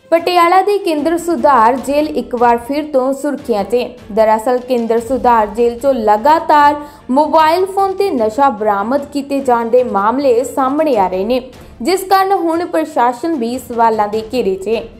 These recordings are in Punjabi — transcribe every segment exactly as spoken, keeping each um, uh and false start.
ਪਟਿਆਲਾ ਦੀ ਕੇਂਦਰ ਸੁਧਾਰ ਜੇਲ੍ਹ ਇੱਕ ਵਾਰ ਫਿਰ ਤੋਂ ਸੁਰਖੀਆਂ 'ਚ। ਦਰਅਸਲ ਕੇਂਦਰ ਸੁਧਾਰ ਜੇਲ੍ਹ 'ਚੋਂ ਲਗਾਤਾਰ ਮੋਬਾਈਲ ਫੋਨ ਤੇ ਨਸ਼ਾ ਬਰਾਮਦ ਕੀਤੇ ਜਾਣ ਦੇ ਮਾਮਲੇ ਸਾਹਮਣੇ ਆ ਰਹੇ ਨੇ, ਜਿਸ ਕਾਰਨ ਹੁਣ ਪ੍ਰਸ਼ਾਸਨ ਵੀ ਸਵਾਲਾਂ ਦੇ ਘੇਰੇ 'ਚ ਹੈ।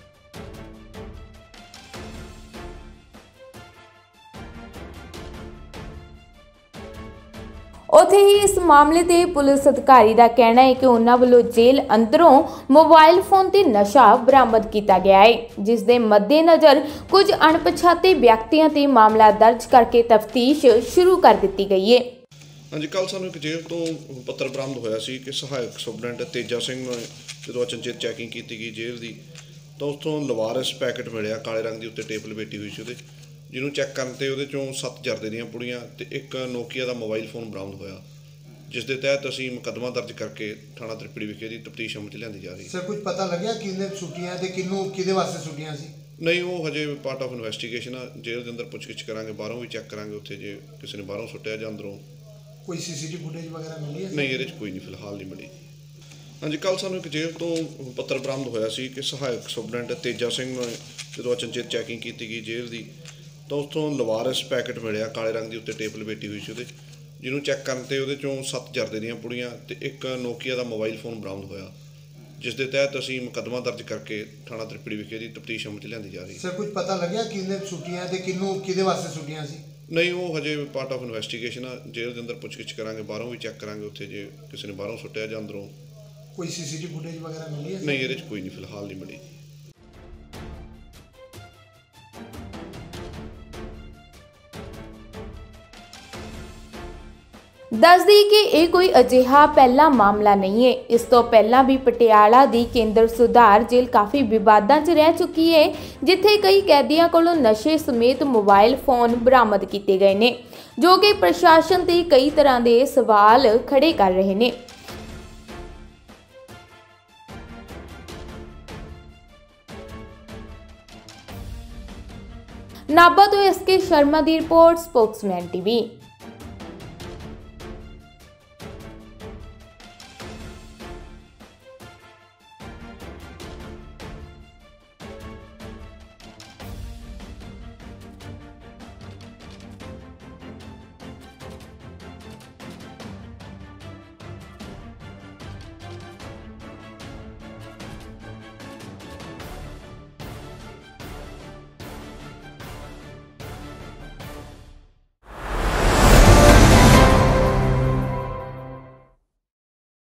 ਉੱਥੇ ही इस मामले ते पुलिस अधिकारी का कहना है कि उन्हां वल्लों जेल अंदरों मोबाइल फोन ते नशा बरामद किया गया है, जिस दे मद्देनज़र कुछ अणपछाते व्यक्तियों ते मामला दर्ज करके तफ्तीश शुरू कर दी गई है। हाँ जी, कल सानूं एक जेल तो पत्र बरामद होया सी कि सहायक सुपरडेंट तेजा सिंह ने जो अचनचेत चैकिंग की गई जेल की, तो उस लवारिस पैकेट मिलिया काले रंग की उत्ते टेप लपेटी हुई सी, ਜਿਹਨੂੰ ਚੈੱਕ ਕਰਨ ਤੇ ਉਹਦੇ ਚੋਂ ਸੱਤ ਜਰਦੇ ਦੀਆਂ ਪੁੜੀਆਂ ਤੇ ਇੱਕ ਨੋਕੀਆ ਦਾ ਮੋਬਾਈਲ ਫੋਨ ਬਰਾਮਦ ਹੋਇਆ, ਜਿਸ ਦੇ ਤਹਿਤ ਅਸੀਂ ਮੁਕੱਦਮਾ ਦਰਜ ਕਰਕੇ ਥਾਣਾ ਤ੍ਰਿਪੜੀ ਵਿਖੇ ਦੀ ਤਫਤੀਸ਼ ਅਮਲ 'ਚ ਲਿਆਂਦੀ ਜਾ ਰਹੀ ਹੈ। ਸਰ, ਕੁਝ ਪਤਾ ਲੱਗਿਆ ਕਿਹਨੇ ਛੁੱਟੀਆਂ ਤੇ ਕਿਹਨੂੰ ਕਿਹਦੇ ਵਾਸਤੇ ਛੁੱਟੀਆਂ ਸੀ? ਨਹੀਂ, ਉਹ ਹਜੇ ਪਾਰਟ ਆਫ ਇਨਵੈਸਟੀਗੇਸ਼ਨ ਆ। ਜੇਲ੍ਹ ਦੇ ਅੰਦਰ ਪੁੱਛਗਿੱਛ ਕਰਾਂਗੇ, ਬਾਹਰੋਂ ਵੀ ਚੈੱਕ ਕਰਾਂਗੇ ਉੱਥੇ ਜੇ ਕਿਸੇ ਨੇ ਬਾਹਰੋਂ ਸੁੱਟਿਆ ਜਾਂ ਅੰਦਰੋਂ। ਕੋਈ ਸੀਸੀਟੀਵੀ ਫੁਟੇਜ ਵਗੈਰਾ ਮਿਲੀ ਹੈ? ਨਹੀਂ, ਇਹਦੇ 'ਚ ਕੋਈ ਨਹੀਂ, ਫਿਲਹਾਲ ਨਹੀਂ ਮਿਲੀ। ਹਾਂਜੀ, ਕੱਲ ਸਾਨੂੰ ਇੱਕ ਜੇਲ੍ਹ ਤੋਂ ਪੱਤਰ ਬਰਾਮਦ ਹੋਇਆ ਸੀ ਕਿ ਸਹਾਇਕ ਸੁਪਰਡੈਂਟ ਤੇਜਾ ਸਿੰਘ ਨੇ ਜਦੋਂ ਅਚਨਚੇਤ ਚੈਕਿੰਗ ਕੀਤੀ ਗਈ ਜੇਲ੍ਹ ਦੀ, तो उस लवारिस पैकेट मिलिया काले रंग की उत्ते टेप लपेटी हुई सी, ਜਿਹਨੂੰ चैक करन ते ਉਹਦੇ ਚੋਂ सत्त जरदे ਦੀਆਂ ਪੁੜੀਆਂ ਤੇ ਇੱਕ ਨੋਕੀਆ ਦਾ ਮੋਬਾਈਲ ਫੋਨ ਬਰਾਮਦ ਹੋਇਆ, ਜਿਸ ਦੇ ਤਹਿਤ ਅਸੀਂ ਮੁਕੱਦਮਾ ਦਰਜ ਕਰਕੇ ਥਾਣਾ ਤ੍ਰਿਪੜੀ ਵਿਖੇ ਦੀ ਤਫਤੀਸ਼ ਅਮਲ 'ਚ ਲਿਆਂਦੀ ਜਾ ਰਹੀ ਹੈ। ਸਰ, ਕੁਝ ਪਤਾ ਲੱਗਿਆ ਕਿਹਨੇ ਛੁੱਟੀਆਂ ਤੇ ਕਿਹਨੂੰ ਕਿਹਦੇ ਵਾਸਤੇ ਛੁੱਟੀਆਂ ਸੀ? ਨਹੀਂ, ਉਹ ਹਜੇ ਪਾਰਟ ਆਫ ਇਨਵੈਸਟੀਗੇਸ਼ਨ ਆ। ਜੇਲ੍ਹ ਦੇ ਅੰਦਰ ਪੁੱਛਗਿੱਛ ਕਰਾਂਗੇ, ਬਾਹਰੋਂ ਵੀ ਚੈੱਕ ਕਰਾਂਗੇ ਉੱਥੇ ਜੇ ਕਿਸੇ ਨੇ ਬਾਹਰੋਂ ਸੁੱਟਿਆ ਜਾਂ ਅੰਦਰੋਂ। ਕੋਈ ਸੀਸੀਟੀਵੀ ਫੁਟੇਜ ਵਗੈਰਾ ਮਿਲੀ ਹੈ? ਨਹੀਂ, ਇਹਦੇ 'ਚ ਕੋਈ ਨਹੀਂ, ਫਿਲਹਾਲ ਨਹੀਂ ਮਿਲੀ। दस दी कि यह कोई अजिहा पहला मामला नहीं है। इस तो पहला भी पटियाला दी केंद्र सुधार जेल काफ़ी विवादां च रह चुकी है, जिथे कई कैदियों कोलों नशे समेत मोबाइल फोन बरामद किए गए ने, जो कि प्रशासन ते कई तरह के सवाल खड़े कर रहे हैं। नाभा तो एस के शर्मा की रिपोर्ट, स्पोक्समैन टीवी।